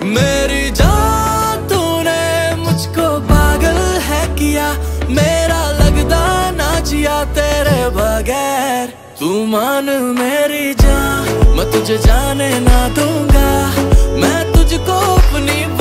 मेरी जान तूने मुझको पागल है किया, मेरा लगदा ना जिया तेरे बगैर। तू मान मेरी जान, मैं तुझे जाने ना दूंगा, मैं तुझको अपनी